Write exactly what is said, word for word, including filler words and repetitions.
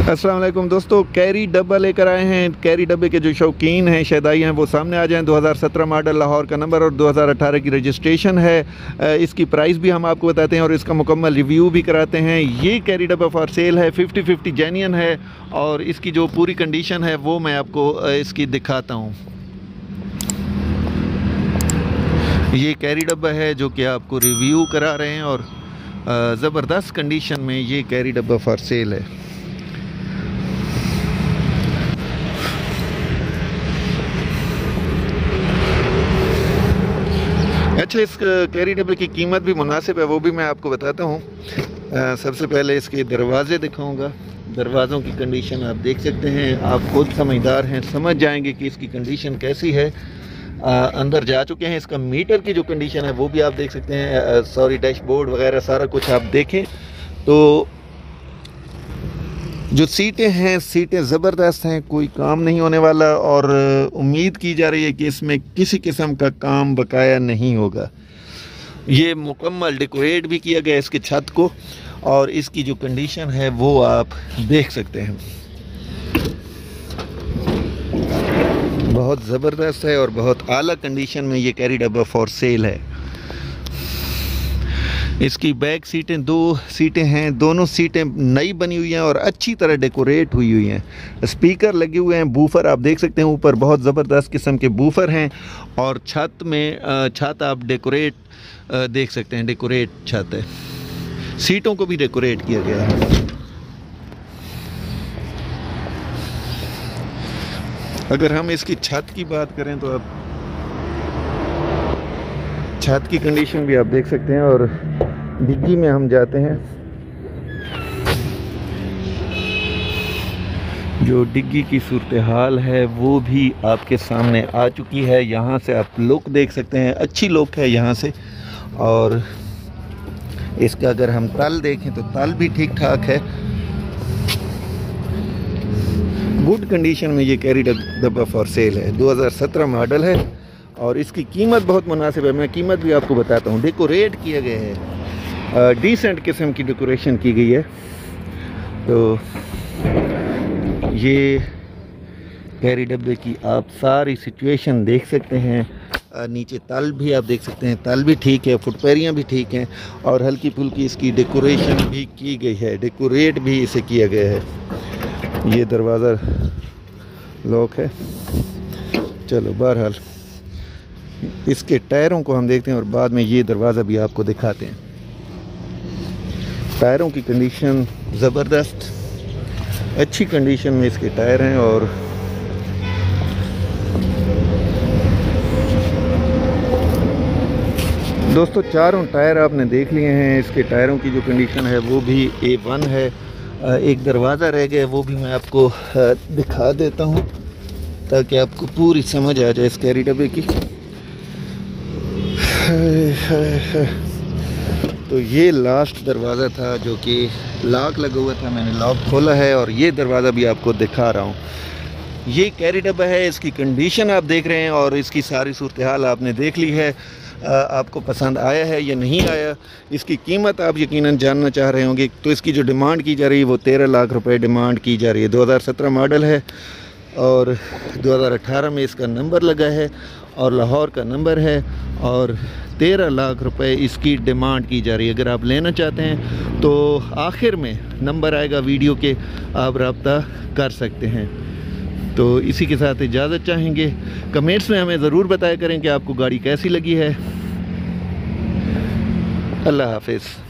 अस्सलाम वालेकुम दोस्तों, कैरी डब्बा लेकर आए हैं। कैरी डब्बे के जो शौकीन हैं, शहदाई हैं, वो सामने आ जाएं। दो हज़ार सत्रह मॉडल, लाहौर का नंबर और दो हज़ार अठारह की रजिस्ट्रेशन है। इसकी प्राइस भी हम आपको बताते हैं और इसका मुकम्मल रिव्यू भी कराते हैं। ये कैरी डब्बा फॉर सेल है, फिफ्टी फिफ्टी जेन्युइन है और इसकी जो पूरी कंडीशन है वो मैं आपको इसकी दिखाता हूँ। ये कैरी डब्बा है जो कि आपको रिव्यू करा रहे हैं और ज़बरदस्त कंडीशन में ये कैरी डब्बा फॉर सेल है। अच्छा, इस कैरी डब्बे की कीमत भी मुनासिब है, वो भी मैं आपको बताता हूँ। सबसे पहले इसके दरवाजे दिखाऊंगा। दरवाज़ों की कंडीशन आप देख सकते हैं, आप खुद समझदार हैं, समझ जाएंगे कि इसकी कंडीशन कैसी है। आ, अंदर जा चुके हैं। इसका मीटर की जो कंडीशन है वो भी आप देख सकते हैं। सॉरी, डैशबोर्ड वगैरह सारा कुछ आप देखें तो जो सीटें हैं, सीटें ज़बरदस्त हैं, कोई काम नहीं होने वाला और उम्मीद की जा रही है कि इसमें किसी किस्म का काम बकाया नहीं होगा। ये मुकम्मल डेकोरेट भी किया गया इसकी छत को और इसकी जो कंडीशन है वो आप देख सकते हैं, बहुत ज़बरदस्त है और बहुत आला कंडीशन में ये कैरी डब्बा फॉर सेल है। इसकी बैक सीटें, दो सीटें हैं, दोनों सीटें नई बनी हुई हैं और अच्छी तरह डेकोरेट हुई हुई हैं। स्पीकर लगे हुए हैं, बूफर आप देख सकते हैं, ऊपर बहुत ज़बरदस्त किस्म के बूफर हैं और छत में छत आप डेकोरेट देख सकते हैं, डेकोरेट छत है। सीटों को भी डेकोरेट किया गया है। अगर हम इसकी छत की बात करें तो आप छत की कंडीशन भी आप देख सकते हैं और डिग्गी में हम जाते हैं। जो डिग्गी की सूरत हाल है वो भी आपके सामने आ चुकी है। यहाँ से आप लुक देख सकते हैं, अच्छी लुक है यहाँ से। और इसका अगर हम तल देखें तो तल भी ठीक ठाक है, गुड कंडीशन में ये कैरी डब्बा फॉर सेल है। दो हज़ार सत्रह मॉडल है और इसकी कीमत बहुत मुनासिब है। मैं कीमत भी आपको बताता हूँ। डेकोरेट किया गया है, डिसेंट किस्म की डेकोरेशन की गई है। तो ये कैरी डब्बे की आप सारी सिचुएशन देख सकते हैं। नीचे तल भी आप देख सकते हैं, तल भी ठीक है, फुटपैरियाँ भी ठीक हैं और हल्की फुल्की इसकी डेकोरेशन भी की गई है, डेकोरेट भी इसे किया गया है। ये दरवाज़ा लॉक है। चलो, बहरहाल इसके टायरों को हम देखते हैं और बाद में ये दरवाज़ा भी आपको दिखाते हैं। टायरों की कंडीशन ज़बरदस्त, अच्छी कंडीशन में इसके टायर हैं और दोस्तों चारों टायर आपने देख लिए हैं। इसके टायरों की जो कंडीशन है वो भी ए वन है। एक दरवाज़ा रह गया, वो भी मैं आपको दिखा देता हूँ ताकि आपको पूरी समझ आ जाए इस कैरी डब्बे की। तो ये लास्ट दरवाज़ा था जो कि लॉक लगा हुआ था, मैंने लॉक खोला है और ये दरवाज़ा भी आपको दिखा रहा हूँ। ये कैरी डब्बा है, इसकी कंडीशन आप देख रहे हैं और इसकी सारी सूरत हाल आपने देख ली है। आ, आपको पसंद आया है या नहीं आया, इसकी कीमत आप यकीनन जानना चाह रहे होंगे। तो इसकी जो डिमांड की जा रही है वो तेरह लाख रुपए डिमांड की जा रही है। दो हज़ार सत्रह मॉडल है और दो हज़ार अठारह में इसका नंबर लगा है और लाहौर का नंबर है और तेरह लाख रुपए इसकी डिमांड की जा रही है। अगर आप लेना चाहते हैं तो आखिर में नंबर आएगा वीडियो के, आप रब्ता कर सकते हैं। तो इसी के साथ इजाज़त चाहेंगे। कमेंट्स में हमें ज़रूर बताया करें कि आपको गाड़ी कैसी लगी है। अल्लाह हाफिज़।